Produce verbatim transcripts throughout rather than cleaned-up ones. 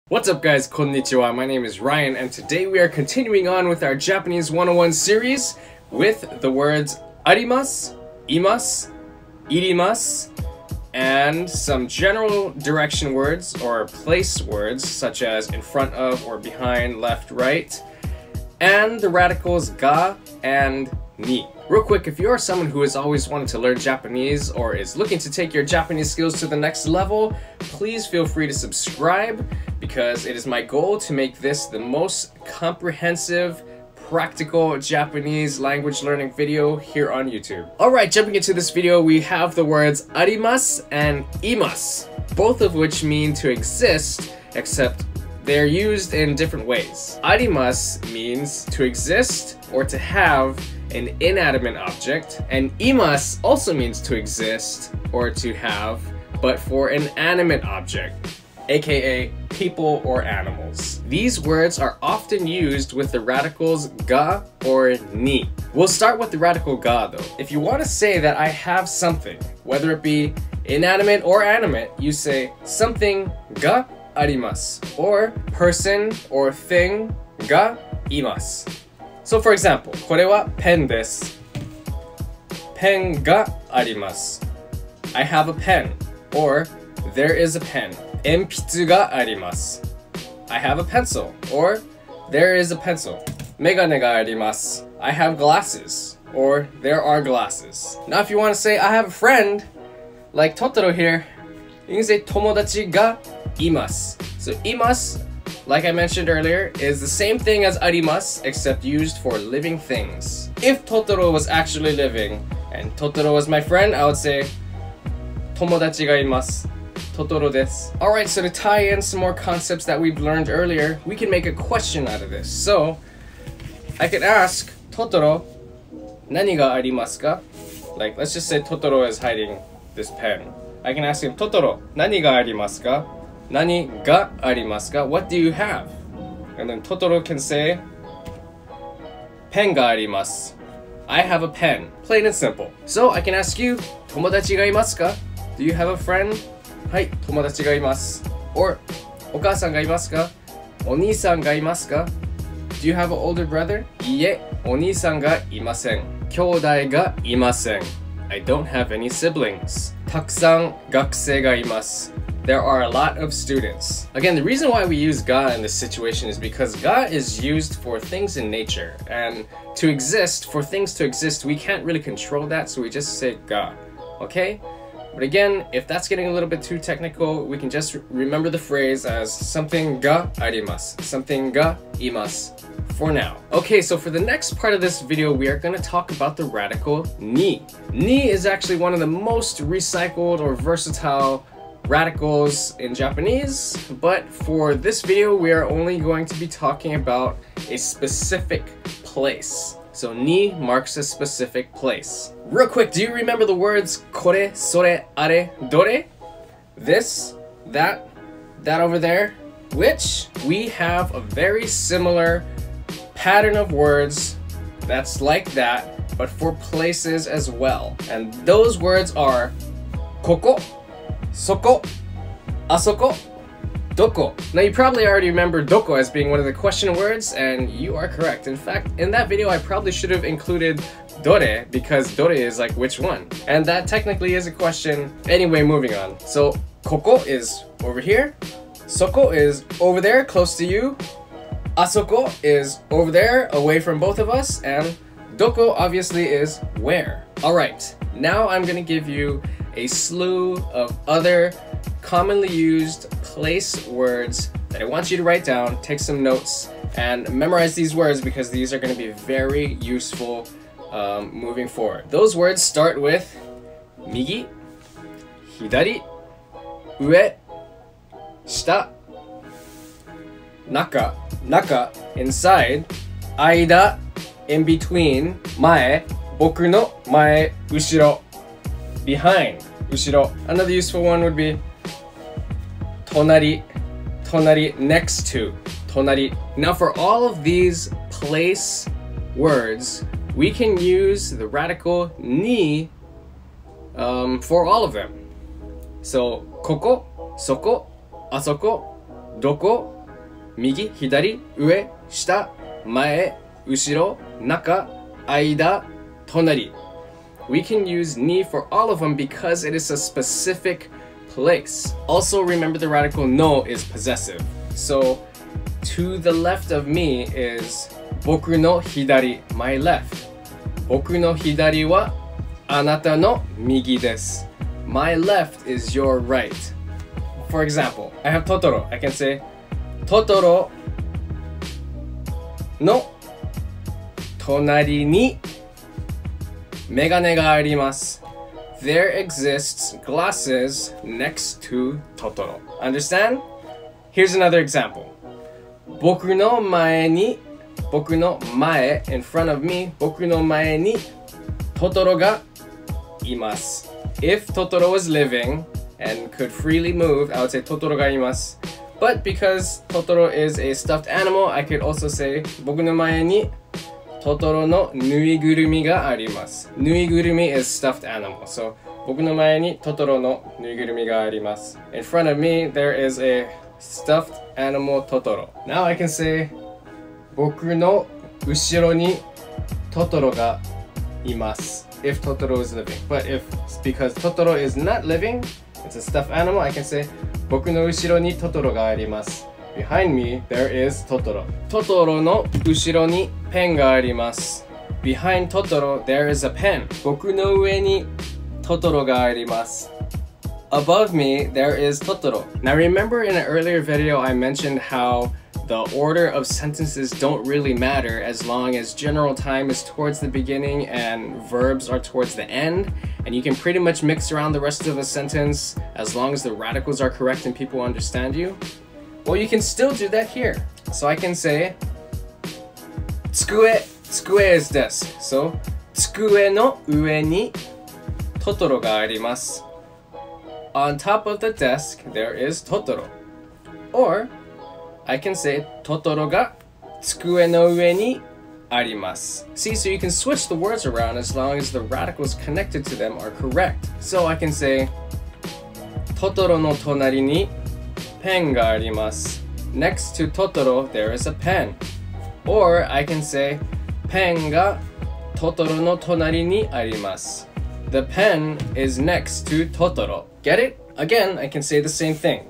What's up guys, konnichiwa, my name is Ryan and today we are continuing on with our Japanese one oh one series with the words arimasu, imasu, irimasu, and some general direction words or place words such as in front of or behind, left, right, and the radicals ga and ni. Real quick, if you are someone who has always wanted to learn Japanese or is looking to take your Japanese skills to the next level, please feel free to subscribe because it is my goal to make this the most comprehensive, practical Japanese language learning video here on YouTube. Alright, jumping into this video, we have the words arimasu and imasu, both of which mean to exist, except they're used in different ways. Arimasu means to exist or to have an inanimate object, and imasu also means to exist or to have, but for an animate object, aka people or animals. These words are often used with the radicals ga or ni. We'll start with the radical ga though. If you want to say that I have something, whether it be inanimate or animate, you say something ga arimasu, or person or thing ga imasu. So for example, これはペンです。ペンがあります。I have a pen, or there is a pen. 鉛筆があります。I have a pencil, or there is a pencil. メガネがあります。I have glasses, or there are glasses. Now if you want to say I have a friend, like Totoro here, you can say 友達がいます。So います, like I mentioned earlier, is the same thing as arimasu except used for living things. If Totoro was actually living and Totoro was my friend, I would say 友達がいます。Totoro desu. Alright, so to tie in some more concepts that we've learned earlier, we can make a question out of this. So, I could ask Totoro, 何がありますか? Like, let's just say Totoro is hiding this pen. I can ask him, Totoro, 何がありますか? 何がありますか? What do you have? And then Totoro can say, ペンがあります. I have a pen. Plain and simple. So I can ask you, 友達がいますか? Do you have a friend? はい、友達がいます. Or, お母さんがいますか? お兄さんがいますか? Do you have an older brother? いいえ、お兄さんがいません. 兄弟がいません. I don't have any siblings. たくさん学生がいます. There are a lot of students. Again, the reason why we use ga in this situation is because ga is used for things in nature. And to exist, for things to exist, we can't really control that, so we just say ga. Okay? But again, if that's getting a little bit too technical, we can just remember the phrase as something ga arimasu, something ga imasu for now. Okay, so for the next part of this video, we are going to talk about the radical ni. Ni is actually one of the most recycled or versatile radicals in Japanese, but for this video, we are only going to be talking about a specific place. So ni marks a specific place. Real quick, do you remember the words kore, sore, are, dore? This, that, that over there? Which we have a very similar pattern of words that's like that, but for places as well. And those words are koko, soko, asoko, doko. Now you probably already remember doko as being one of the question words, and you are correct. In fact, in that video I probably should have included dore, because dore is like which one. And that technically is a question. Anyway, moving on. So koko is over here, soko is over there close to you, asoko is over there away from both of us, and doko obviously is where. Alright, now I'm gonna give you a slew of other commonly used place words that I want you to write down, take some notes, and memorize these words because these are going to be very useful um, moving forward. Those words start with migi, hidari, ue, shita, naka, naka, inside, aida, in between, mae, boku no mae, ushiro, behind, ushiro. Another useful one would be tonari, tonari, next to, tonari. Now for all of these place words, we can use the radical ni um, for all of them. So, koko, soko, asoko, doko, 右、左、上、下、前、後ろ、中、間、tonari. We can use ni for all of them because it is a specific place. Also remember the radical no is possessive. So to the left of me is boku no hidari, my left. Boku no hidari wa anata no migi desu. My left is your right. For example, I have Totoro. I can say Totoro no tonari ni megane ga arimasu. There exists glasses next to Totoro. Understand? Here's another example. Boku no mae ni, boku no mae, in front of me, boku no mae ni Totoro ga imasu. If Totoro was living and could freely move, I would say Totoro ga imasu. But because Totoro is a stuffed animal, I could also say boku no mae ni Totoro no nuigurumi ga arimasu. Nuigurumi is stuffed animal. So boku no mae ni Totoro no nuigurumi ga arimasu. In front of me, there is a stuffed animal Totoro. Now I can say boku no ushiro ni Totoro ga imasu if Totoro is living. But if because Totoro is not living, it's a stuffed animal, I can say boku no ushiro ni Totoro ga arimasu. Behind me, there is Totoro. Totoro no ushiro ni pen ga arimasu. Behind Totoro, there is a pen. Boku no ue ni Totoro ga arimasu. Above me, there is Totoro. Now remember in an earlier video I mentioned how the order of sentences don't really matter as long as general time is towards the beginning and verbs are towards the end, and you can pretty much mix around the rest of a sentence as long as the radicals are correct and people understand you. Well, you can still do that here. So I can say tsukue, tsukue is desu. So tsukue no ue ni Totoro ga arimasu. On top of the desk, there is Totoro. Or I can say Totoro ga tsukue no ue ni arimasu. See, so you can switch the words around as long as the radicals connected to them are correct. So I can say Totoro no tonari ni pen ga arimasu. Next to Totoro, there is a pen. Or I can say pen ga Totoro no tonari ni arimasu. The pen is next to Totoro. Get it? Again, I can say the same thing.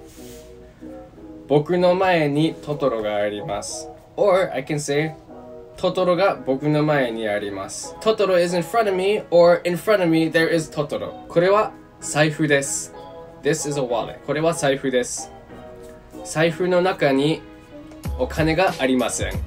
Boku no mae ni Totoro ga arimasu. Or I can say Totoro ga boku no mae ni arimasu. Totoro is in front of me, or in front of me there is Totoro. Kore wa saifu desu. This is a wallet. Kore wa saifu desu. Saifu no naka ni okane ga arimasen.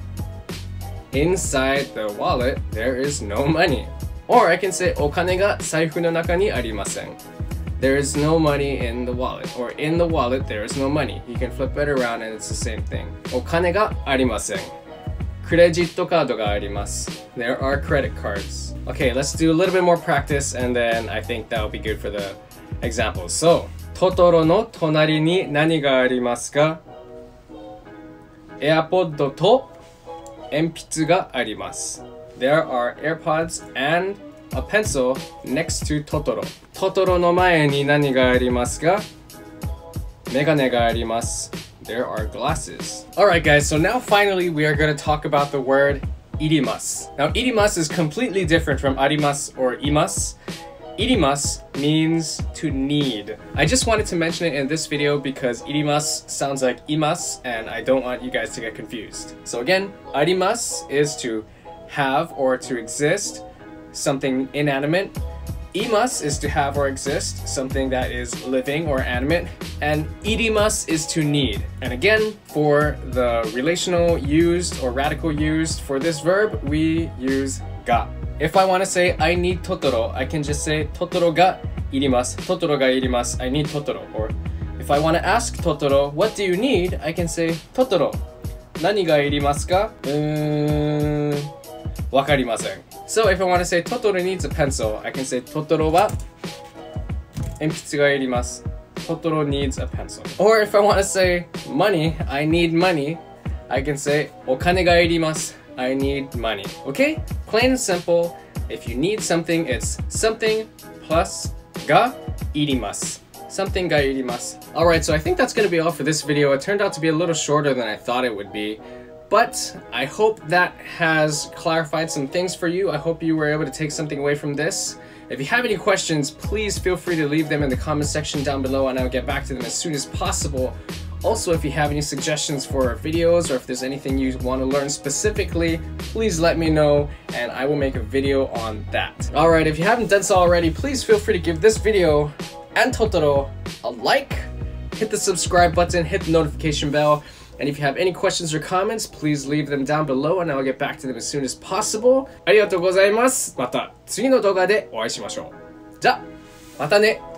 Inside the wallet, there is no money. Or I can say okane ga saifu no naka ni arimasen. There is no money in the wallet. Or in the wallet, there is no money. You can flip it around and it's the same thing. Okane ga arimasen. Credit card ga arimasu. There are credit cards. Okay, let's do a little bit more practice and then I think that'll be good for the examples. So, Totoro no tonari ni nani ga arimasu ka? AirPod to enpitsu ga arimasu. There are AirPods and a pencil next to Totoro. Totoro no mae ni nani ga arimasu ka? Megane ga arimasu. There are glasses. Alright guys, so now finally we are going to talk about the word irimasu. Now irimasu is completely different from arimasu or imasu. Irimasu means to need. I just wanted to mention it in this video because irimasu sounds like imasu and I don't want you guys to get confused. So again, arimasu is to have or to exist, something inanimate. Imasu is to have or exist, something that is living or animate. And irimasu is to need. And again, for the relational used or radical used for this verb, we use ga. If I want to say I need Totoro, I can just say Totoro ga irimasu, Totoro ga irimasu, I need Totoro. Or if I want to ask Totoro, what do you need? I can say Totoro, nani ga irimasu ka? Um, wakarimasen. So if I want to say Totoro needs a pencil, I can say Totoro wa enpitsu ga irimasu. Totoro needs a pencil. Or if I want to say money, I need money, I can say okane ga irimasu. I need money. Okay? Plain and simple. If you need something, it's something plus ga irimasu. somethingがいります. Alright, so I think that's going to be all for this video. It turned out to be a little shorter than I thought it would be. But I hope that has clarified some things for you. I hope you were able to take something away from this. If you have any questions, please feel free to leave them in the comment section down below and I'll get back to them as soon as possible. Also, if you have any suggestions for videos or if there's anything you want to learn specifically, please let me know and I will make a video on that. Alright, if you haven't done so already, please feel free to give this video and Totoro a like, hit the subscribe button, hit the notification bell, and if you have any questions or comments, please leave them down below and I'll get back to them as soon as possible. ありがとうございます。また次の動画でお会いしましょう。じゃあ、またね。